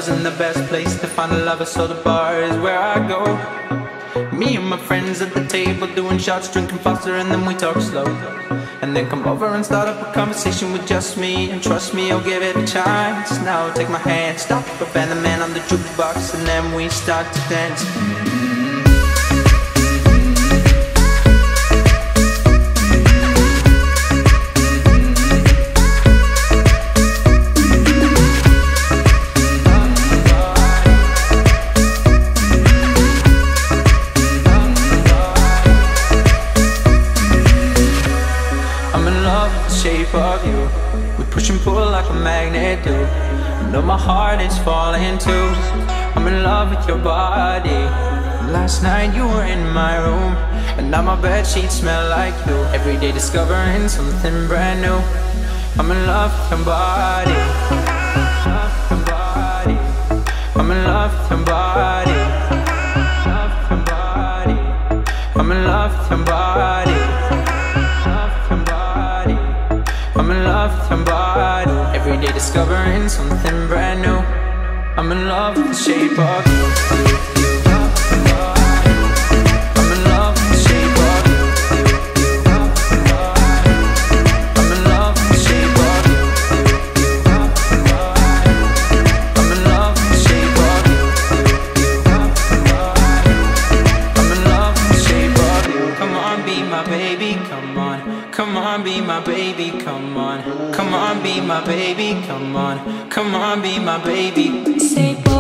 isn't the best place to find a lover, so the bar is where I go. Me and my friends at the table doing shots, drinking faster, and then we talk slow. And then come over and start up a conversation with just me. And trust me, I'll give it a chance. Now take my hand, stop up, and the man on the jukebox, and then we start to dance. Shape of you, we push and pull like a magnet do. I know my heart is falling too. I'm in love with your body. Last night you were in my room, and now my bedsheets smell like you. Every day discovering something brand new. I'm in love with your body. I'm in love with your body. I'm in love with your body. I'm in love with your body. Every day discovering something brand new. I'm in love with the shape of you. I'm in love with the shape of you. I'm in love with the shape of you. I'm in love with the shape of you. I'm in love with the shape of you. Come on, be my baby, come on. Come on, be my baby, come on. Come on, be my baby, come on. Come on, be my baby. Say